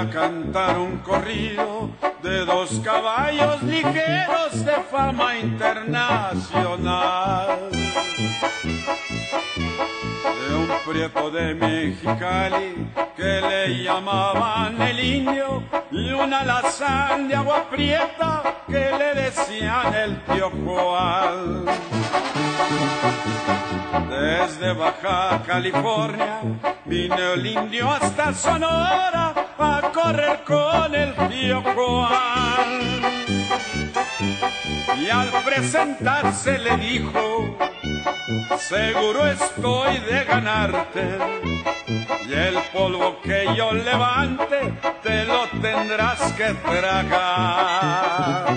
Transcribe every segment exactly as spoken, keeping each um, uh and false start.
a cantar un corrido de dos caballos ligeros de fama internacional. De un prieto de Mexicali que le llamaban el Indio y un alazán de agua prieta que le decían el tío Juan. Desde Baja California vino el Indio hasta Sonora a correr con el tío Juan. Y al presentarse le dijo: seguro estoy de ganarte, y el polvo que yo levante te lo tendrás que tragar.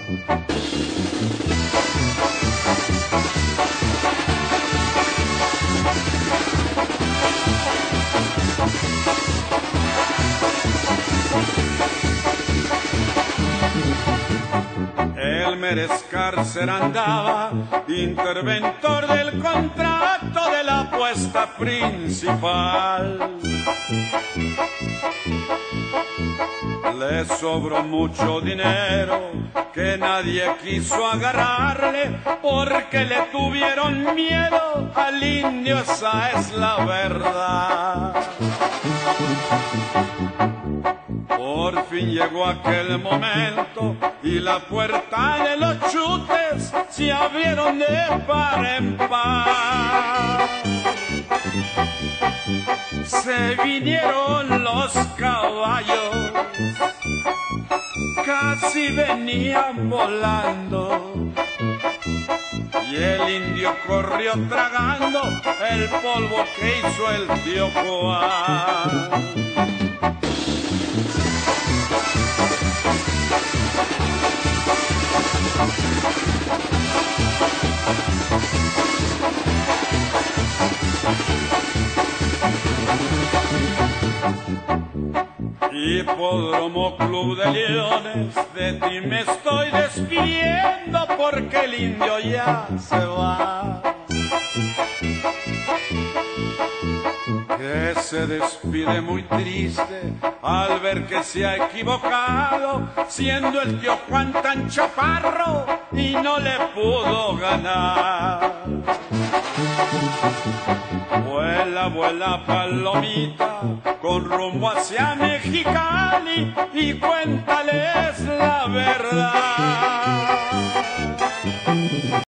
El Merezcárcer andaba, interventor del contrato de la apuesta principal. Le sobró mucho dinero que nadie quiso agarrarle porque le tuvieron miedo al Indio, esa es la verdad. Por fin llegó aquel momento y la puerta de los chutes se abrieron de par en par. Se vinieron los caballos, casi venían volando, y el Indio corrió tragando el polvo que hizo el tío Juan. Hipódromo Club de Leones, de ti me estoy despidiendo porque el Indio ya se va. Que se despide muy triste al ver que se ha equivocado, siendo el tío Juan tan chaparro y no le pudo ganar. Vuela, vuela palomita con rumbo hacia Mexicali y cuéntales la